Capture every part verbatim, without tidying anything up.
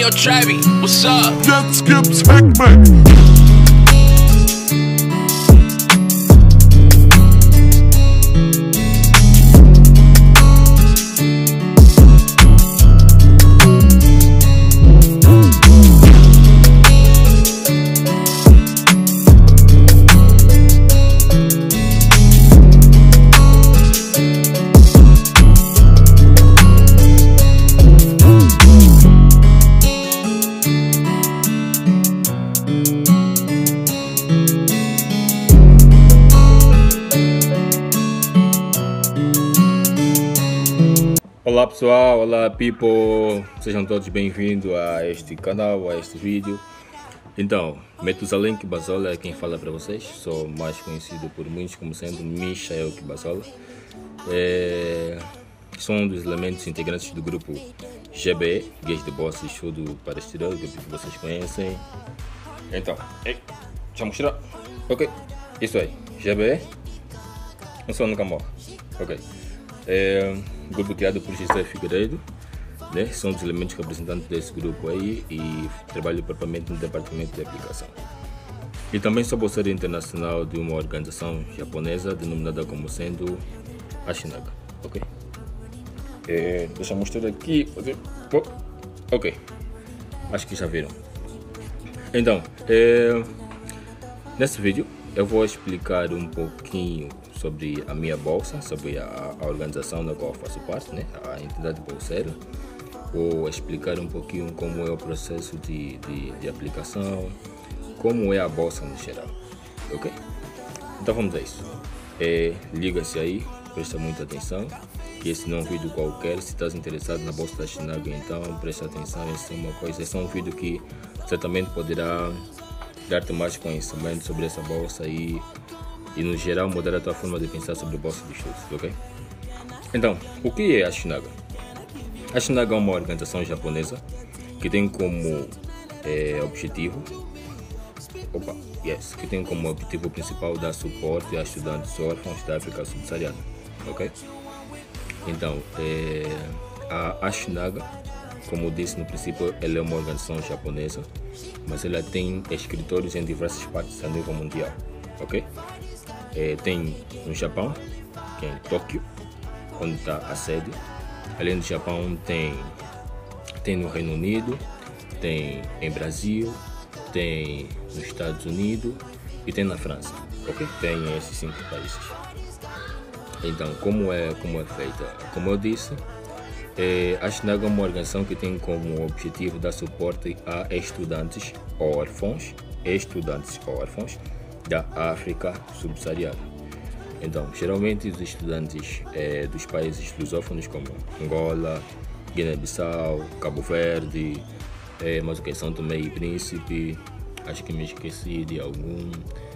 yo, Travi, what's up? Jet skips Hickman. Olá pessoal, olá people, sejam todos bem-vindos a este canal, a este vídeo. Então, Metusalém Kibazola é quem fala para vocês, sou mais conhecido por muitos como sendo Michael Kibazola. É, sou um dos elementos integrantes do grupo G B E, Gays de Boss e Estudo para Estudar, o grupo que vocês conhecem. Então, ei, deixa eu mostrar, ok, isso aí, G B E, não sou nunca morre, ok. É, grupo criado por José Figueiredo, né? São os elementos representantes desse grupo aí e trabalho propriamente no departamento de aplicação. E também sou bolseiro internacional de uma organização japonesa denominada como sendo Ashinaga, ok? É, deixa eu mostrar aqui, ok, acho que já viram. Então, é, nesse vídeo eu vou explicar um pouquinho sobre a minha bolsa, sobre a, a organização da qual eu faço parte, né? A entidade bolseira. Vou explicar um pouquinho como é o processo de, de, de aplicação, como é a bolsa no geral, ok? Então vamos a isso. É, liga-se aí, presta muita atenção, que esse não é um vídeo qualquer. Se estás interessado na bolsa da Ashinaga, então presta atenção, esse é uma coisa, esse é um vídeo que certamente poderá dar-te mais conhecimento sobre essa bolsa e e no geral mudar a tua forma de pensar sobre a bolsa de estudos, ok? Então, o que é a Ashinaga? A Ashinaga é uma organização japonesa que tem como é, objetivo, opa, yes, que tem como objetivo principal dar suporte a estudantes órfãos da África subsaariana, ok? Então, é, a Ashinaga, como disse no princípio, ela é uma organização japonesa, mas ela tem escritórios em diversas partes a nível mundial, ok? É, tem no Japão, que é em Tóquio, onde está a sede. Além do Japão, tem, tem no Reino Unido, tem em Brasil, tem nos Estados Unidos e tem na França, ok? Tem esses cinco países. Então, como é, como é feita? Como eu disse, é, a Ashinaga é uma organização que tem como objetivo dar suporte a estudantes órfãos, estudantes órfãos da África subsaariana. Então, geralmente os estudantes é, dos países lusófonos como Angola, Guiné-Bissau, Cabo Verde, é, mas o que São Tomé e Príncipe, acho que me esqueci de algum,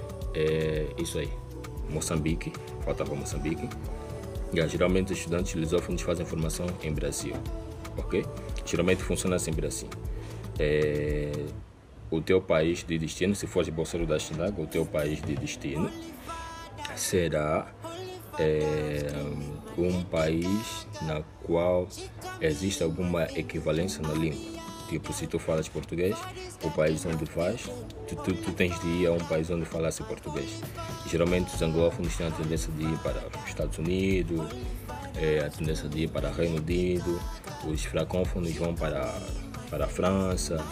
é, isso aí, Moçambique, faltava Moçambique. E, geralmente os estudantes lusófonos fazem formação em Brasil, ok? Geralmente funciona sempre assim. É, o teu país de destino, se for bolseiro da Ashinaga, o teu país de destino será é, um país na qual existe alguma equivalência na língua. Tipo, se tu falas português, o país onde faz, tu, tu, tu tens de ir a um país onde falasse português. Geralmente os anglófonos têm a tendência de ir para os Estados Unidos, é, a tendência de ir para o Reino Unido, os francófonos vão para, para a França.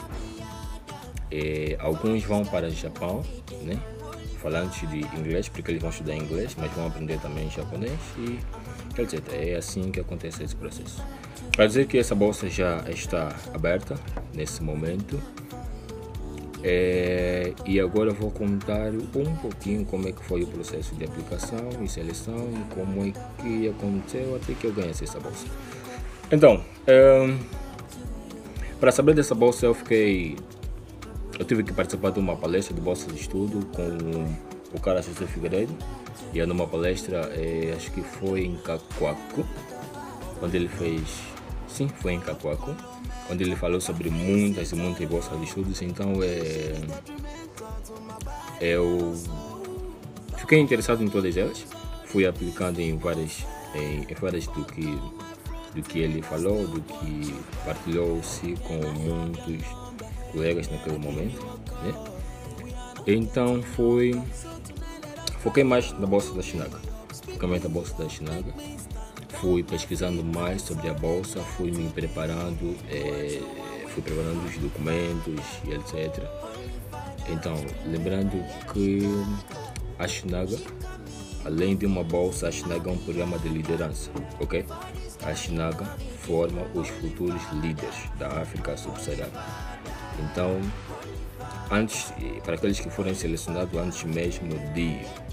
É, alguns vão para o Japão, né, falantes de inglês, porque eles vão estudar inglês, mas vão aprender também japonês e, quer dizer, é assim que acontece esse processo. Para dizer que essa bolsa já está aberta nesse momento, é, e agora eu vou contar um pouquinho como é que foi o processo de aplicação e seleção e como é que aconteceu até que eu ganhasse essa bolsa. Então, é, para saber dessa bolsa eu fiquei Eu tive que participar de uma palestra de bolsa de estudo com o cara José Figueiredo. E numa palestra, é, acho que foi em Cacoaco, onde ele fez, sim, foi em Cacoaco, onde ele falou sobre muitas e muitas bolsas de estudos. Então, é, eu fiquei interessado em todas elas, fui aplicando em várias, em, em várias do que do que ele falou, do que partilhou-se com muitos colegas naquele momento, né? Então foi, foquei mais na Bolsa da Xinaga, foquei mais na Bolsa da Xinaga, fui pesquisando mais sobre a Bolsa, fui me preparando, é, fui preparando os documentos e etcétera. Então, lembrando que a Xinaga, além de uma bolsa, a Xinaga é um programa de liderança, ok? A Xinaga forma os futuros líderes da África subsaariana. Então, antes, para aqueles que forem selecionados antes mesmo de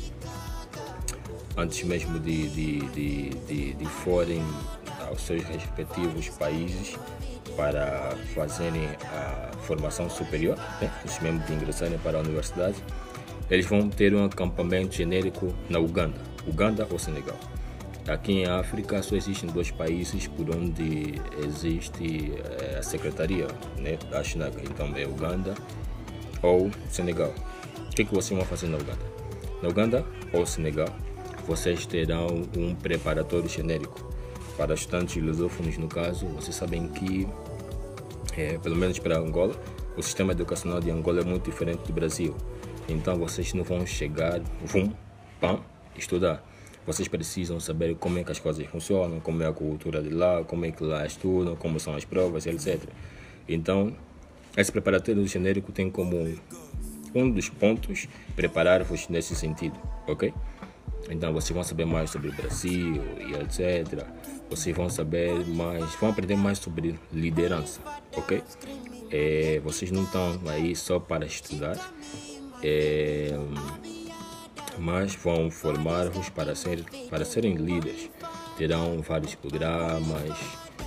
antes mesmo de, de, de, de, de forem aos seus respectivos países para fazerem a formação superior, né? Antes mesmo de ingressarem para a universidade, eles vão ter um acampamento genérico na Uganda, Uganda ou Senegal. Aqui em África só existem dois países por onde existe é, a secretaria, né, da Xinaga. Então é Uganda ou Senegal. O que, que vocês vão fazer na Uganda? Na Uganda ou Senegal, vocês terão um preparatório genérico. Para estudantes lusófonos, no caso, vocês sabem que, é, pelo menos para Angola, o sistema educacional de Angola é muito diferente do Brasil. Então vocês não vão chegar, vum, pam, estudar. Vocês precisam saber como é que as coisas funcionam, como é a cultura de lá, como é que lá estudam, como são as provas, etcétera. Então, esse preparatório genérico tem como um dos pontos preparar-vos nesse sentido, ok? Então vocês vão saber mais sobre o Brasil e etcétera. Vocês vão saber mais, vão aprender mais sobre liderança, ok? É, vocês não estão aí só para estudar, é, mas vão formar-vos para, ser, para serem líderes. Terão vários programas,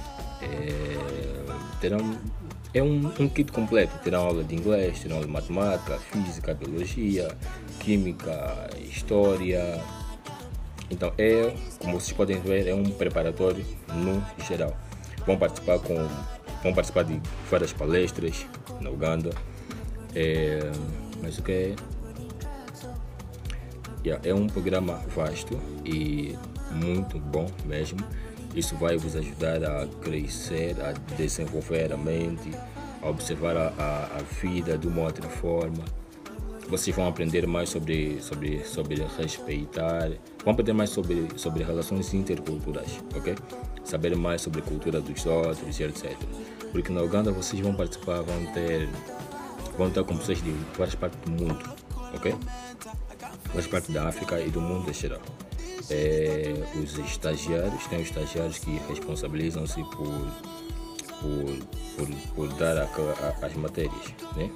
é, terão, é um, um kit completo. Terão aula de inglês, terão aula de matemática, física, biologia, química, história. Então, é, como vocês podem ver, é um preparatório no geral. Vão participar, com, vão participar de várias palestras na Uganda. É, mas o que é? Yeah, é um programa vasto e muito bom mesmo. Isso vai vos ajudar a crescer, a desenvolver a mente, a observar a, a, a vida de uma outra forma. Vocês vão aprender mais sobre, sobre, sobre respeitar, vão aprender mais sobre, sobre relações interculturais, ok? Saber mais sobre a cultura dos outros e etcétera. Porque na Uganda vocês vão participar, vão ter, vão estar com pessoas de várias partes do mundo, ok? Várias partes da África e do mundo em geral. É, os estagiários, tem os estagiários que responsabilizam-se por, por, por, por dar a, a, as matérias, né?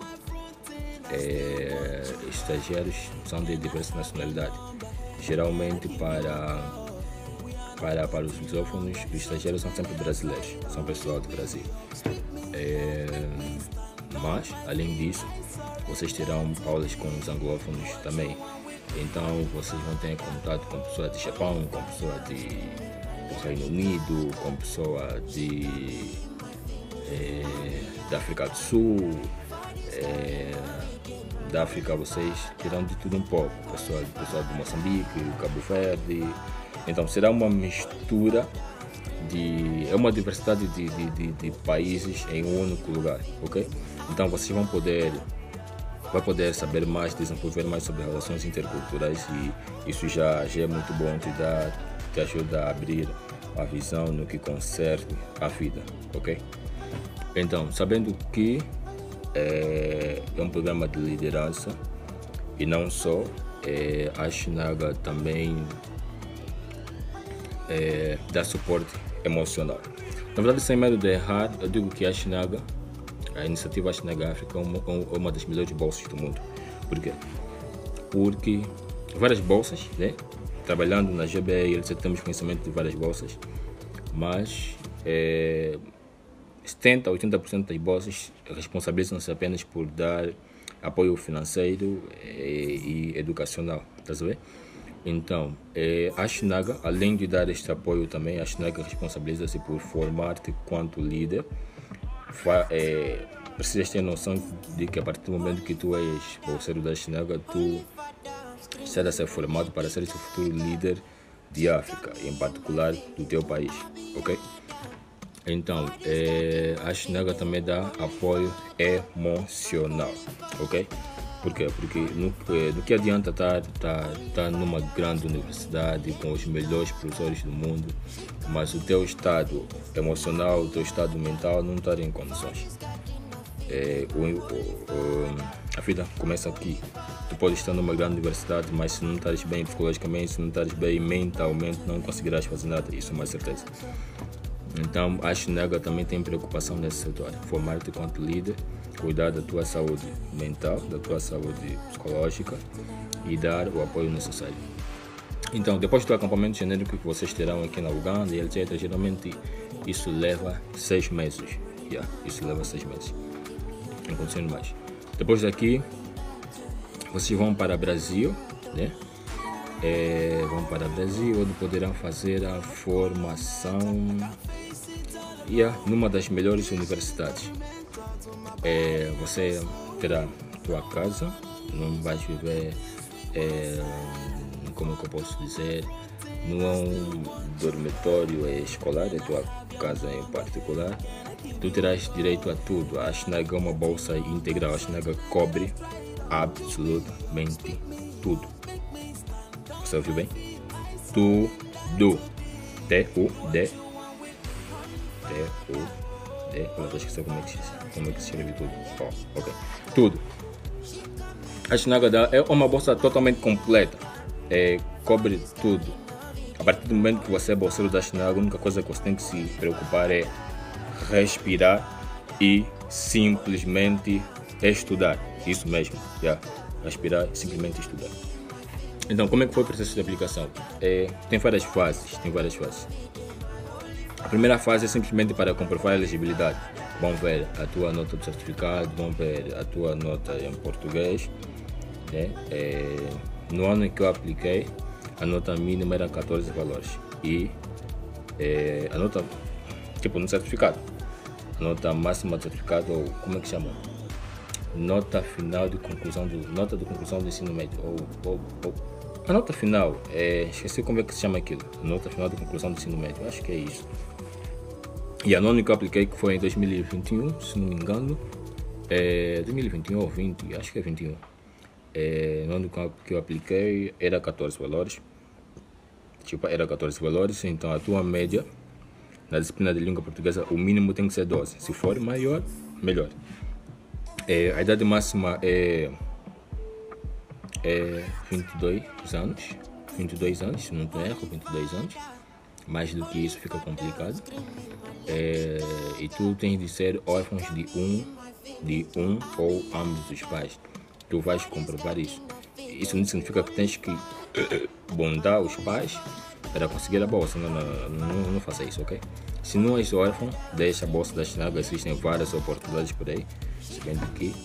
É, estagiários são de diversas nacionalidades. Geralmente para, para, para os lusófonos, os estagiários são sempre brasileiros, são pessoal do Brasil. É, mas, além disso, vocês terão aulas com os anglófonos também. Então vocês vão ter contato com pessoas de Japão, com pessoas de, do Reino Unido, com pessoas de, é, da África do Sul. É, da África vocês terão de tudo um pouco, pessoal, pessoal de Moçambique, Cabo Verde. Então será uma mistura de, é uma diversidade de, de, de, de países em um único lugar, ok? Então vocês vão poder, vai poder saber mais, desenvolver mais sobre relações interculturais, e isso já, já é muito bom, te dá, te ajuda a abrir a visão no que concerne a vida, ok? Então, sabendo que É, é um programa de liderança e não só, é, a Xinaga também é, dá suporte emocional. Na verdade, sem medo de errar, eu digo que a Xinaga, a iniciativa Xinaga África, é uma, é uma das melhores bolsas do mundo. Por quê? Porque várias bolsas, né? Trabalhando na G B E, temos conhecimento de várias bolsas, mas é, setenta a oitenta por cento das bolsas responsabilizam-se apenas por dar apoio financeiro e, e educacional, tá vendo? Então, é, a Xinaga, além de dar este apoio também, a Xinaga responsabiliza-se por formar-te quanto líder. Fa, é, precisas ter noção de que a partir do momento que tu és bolseiro da Xinaga, tu será ser formado para ser o futuro líder de África, em particular do teu país, ok? Então, é, a Schneider também dá apoio emocional, ok? Por quê? Porque no, no que adianta estar tá, tá numa grande universidade com os melhores professores do mundo, mas o teu estado emocional, o teu estado mental não estar em condições. É, o, o, o, a vida começa aqui. Tu podes estar numa grande universidade, mas se não estares bem psicologicamente, se não estares bem mentalmente, não conseguirás fazer nada, isso é uma certeza. Então, a Schneider também tem preocupação nesse setor, formar-te enquanto líder, cuidar da tua saúde mental, da tua saúde psicológica e dar o apoio necessário. Então, depois do acampamento genérico que vocês terão aqui na Uganda e etcétera, geralmente isso leva seis meses. Yeah, isso leva seis meses. Não acontecendo mais. Depois daqui, vocês vão para o Brasil, né? É, vão para o Brasil, onde poderão fazer a formação yeah, numa das melhores universidades. É, você terá tua casa, não vais viver, é, como que eu posso dizer, não é um dormitório escolar, é tua casa em particular. Tu terás direito a tudo. A Schneider é uma bolsa integral, a Schneider cobre absolutamente tudo. Você ouviu bem? Tudo. T-U-D. T-U-D. Eu vou esquecer como é que se, como é que se escreve tudo. Oh, ok. Tudo. A Schneider é uma bolsa totalmente completa. É, cobre tudo. A partir do momento que você é bolseiro da Schneider, a única coisa que você tem que se preocupar é respirar e simplesmente estudar. Isso mesmo. Yeah. Respirar e simplesmente estudar. Então, como é que foi o processo de aplicação? É, tem várias fases, tem várias fases. A primeira fase é simplesmente para comprovar a elegibilidade. Vão ver a tua nota do certificado, vão ver a tua nota em português. Né? É, no ano em que eu apliquei, a nota mínima era catorze valores. E é, a nota, tipo no certificado, a nota máxima do certificado, ou como é que chama? Nota final de conclusão do, nota de conclusão do ensino médio, ou, ou, ou a nota final, é, esqueci como é que se chama aquilo, nota final de conclusão do ensino médio, acho que é isso. E a nona que eu apliquei, que foi em dois mil e vinte e um, se não me engano, é, dois mil e vinte e um ou vinte, acho que é vinte e um. É, no ano que eu apliquei era catorze valores, tipo, era catorze valores, então a tua média na disciplina de língua portuguesa, o mínimo tem que ser doze, se for maior, melhor. É, a idade máxima é, é vinte e dois anos, vinte e dois anos, se não me erro, vinte e dois anos. Mais do que isso fica complicado. É, e tu tens de ser órfãos de um, de um ou ambos os pais. Tu vais comprovar isso. Isso não significa que tens que bondar os pais para conseguir a bolsa. Não, não, não, não faça isso, ok? Se não és órfão, deixa a bolsa da Schneider. Existem várias oportunidades por aí. Se bem que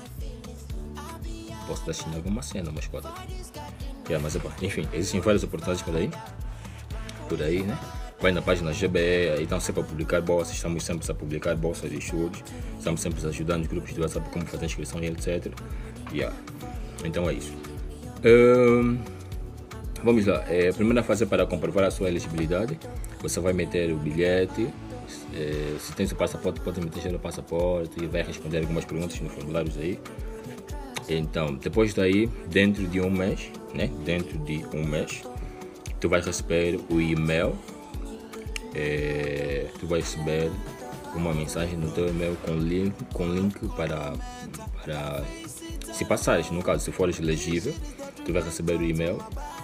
a bolsa da Schneider é uma cena, mas pode. Yeah, mas, enfim, existem várias oportunidades por aí. Por aí, né? Vai na página G B E, aí estão sempre a publicar bolsas, estamos sempre a publicar bolsas de estudos, estamos sempre ajudando os grupos de WhatsApp como fazer inscrição e etcétera. Yeah. Então é isso. Um, vamos lá. É, a primeira fase é para comprovar a sua elegibilidade. Você vai meter o bilhete. É, se tem seu passaporte, pode meter o passaporte e vai responder algumas perguntas nos formulários aí. Então, depois daí, dentro de um mês, né? Dentro de um mês, tu vais receber o e-mail. É, tu vais receber uma mensagem no teu e-mail com link, com link para, para se passares, no caso, se fores elegível, tu vais receber o e-mail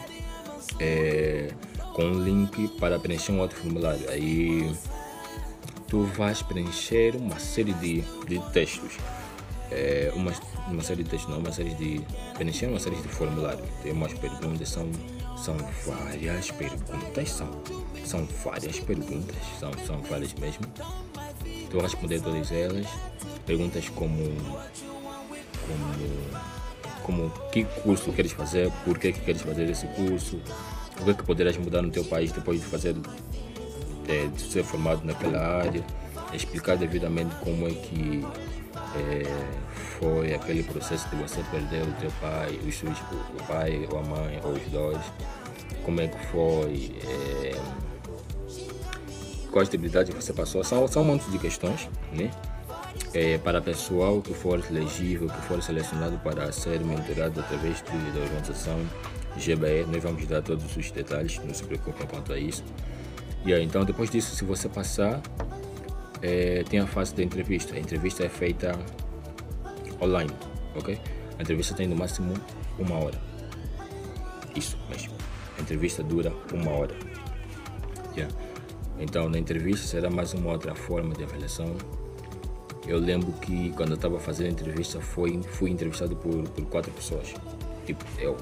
é, com link para preencher um outro formulário. Aí tu vais preencher uma série de, de textos. É, uma, uma série de textos, não, uma série de preencher uma série de formulários. Tem umas perguntas, são, são várias perguntas, são, são várias perguntas, são, são várias mesmo. Tu vais responder todas elas. Perguntas como, como, como que curso queres fazer, por que, que queres fazer esse curso, o que, que poderás mudar no teu país depois de fazer, de, de ser formado naquela área, explicar devidamente como é que É, foi aquele processo de você perder o teu pai, os seus, o pai ou a mãe ou os dois, como é que foi, é, quais habilidades você passou. São, são um monte de questões, né? É, para pessoal que for elegível, que for selecionado para ser mentorado através de, da organização G B E, nós vamos dar todos os detalhes, não se preocupem quanto a isso. E aí, então, depois disso, se você passar, é, tem a fase da entrevista. A entrevista é feita online, ok? A entrevista tem no máximo uma hora. Isso mesmo. A entrevista dura uma hora. Yeah. Então, na entrevista será mais uma outra forma de avaliação. Eu lembro que quando eu estava fazendo a entrevista, foi, fui entrevistado por, por quatro pessoas. Tipo, eu.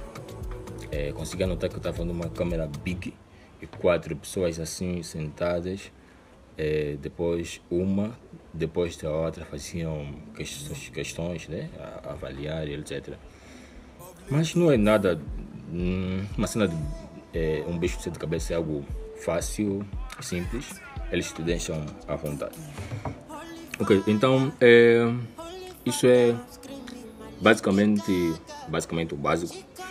É, consegui notar que eu estava numa câmera big e quatro pessoas assim sentadas. É, depois uma, depois da outra faziam questões, questões né, a, a avaliar, etcétera. Mas não é nada, hum, uma cena de é, um bicho de cabeça, é algo fácil, simples, eles te deixam à vontade. Ok, então é, isso é basicamente, basicamente o básico.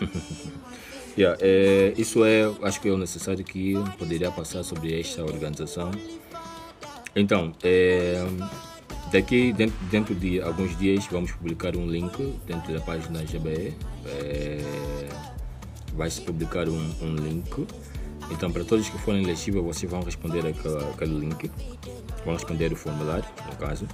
yeah, é, isso é, acho que é o necessário que eu poderia passar sobre esta organização. Então, é, daqui dentro, dentro de alguns dias vamos publicar um link dentro da página G B E. É, vai se publicar um, um link. Então, para todos que forem elegíveis, vocês vão responder aquele, aquele link. Vão responder o formulário, no caso.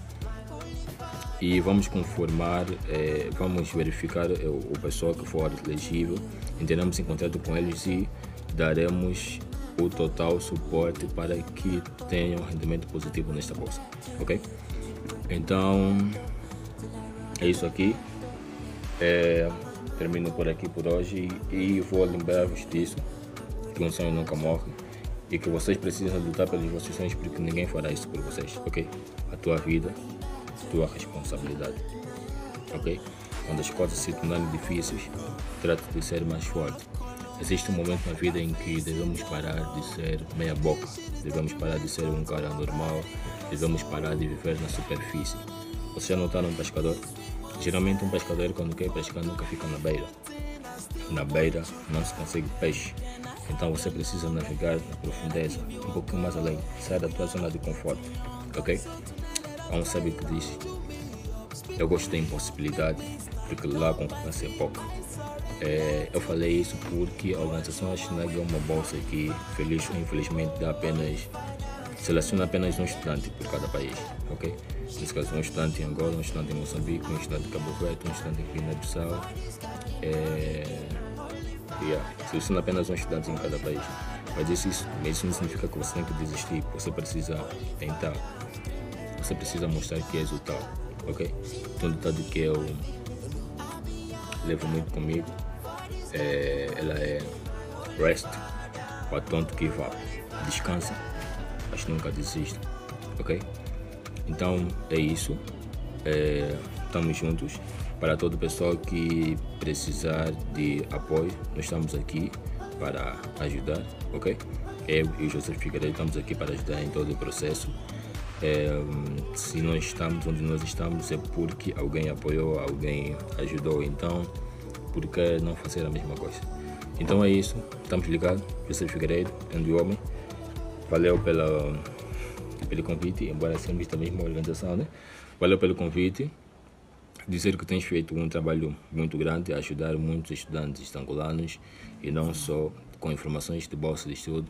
E vamos conformar, é, vamos verificar o, o pessoal que for elegível. Entraremos em contato com eles e daremos o total suporte para que tenham rendimento positivo nesta bolsa, ok? Então, é isso aqui. É, termino por aqui por hoje e vou lembrar-vos disso, que um sonho nunca morre e que vocês precisam lutar pelos vossos sonhos, porque ninguém fará isso por vocês, ok? A tua vida, a tua responsabilidade, ok? Quando as coisas se tornarem difíceis, trata de ser mais forte. Existe um momento na vida em que devemos parar de ser meia boca, devemos parar de ser um cara normal, devemos parar de viver na superfície. Você já notaram um pescador? Geralmente um pescador, quando quer pescar, nunca fica na beira. Na beira não se consegue peixe. Então você precisa navegar na profundeza, um pouquinho mais além, sair da tua zona de conforto, ok? Há um sábio que diz: eu gosto da impossibilidade, porque lá a concorrência é pouca. É, eu falei isso porque a organização Schneider é uma bolsa que, feliz ou infelizmente, dá apenas, seleciona apenas um estudante por cada país, ok? Nesse caso, um estudante em Angola, um estudante em Moçambique, um estudante em Cabo Verde, um estudante em Guiné-Bissau. É, yeah, seleciona apenas um estudante em cada país. Mas isso, isso, isso não significa que você tem que desistir, você precisa tentar, você precisa mostrar que és o tal, ok? Então, um ditado que eu levo muito comigo, é, ela é rest, but don't give up. Descansa, mas nunca desista, ok? Então é isso, é, estamos juntos. Para todo o pessoal que precisar de apoio, nós estamos aqui para ajudar, ok? Eu e o José Figueiredo estamos aqui para ajudar em todo o processo. É, se nós estamos onde nós estamos é porque alguém apoiou, alguém ajudou, então por que não fazer a mesma coisa? Então é isso, estamos ligados. José Figueiredo, grande homem, valeu pela, pelo convite, embora sejamos da mesma organização, né? Valeu pelo convite, dizer que tens feito um trabalho muito grande, ajudar muitos estudantes angolanos e não só com informações de bolsa de estudo,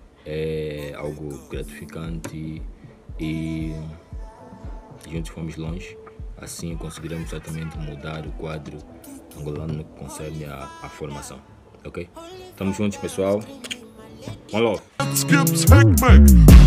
é algo gratificante e juntos fomos longe. Assim conseguiremos certamente mudar o quadro angolano no que concerne a, a formação, ok? Estamos juntos, pessoal. One love. Skips Hackback.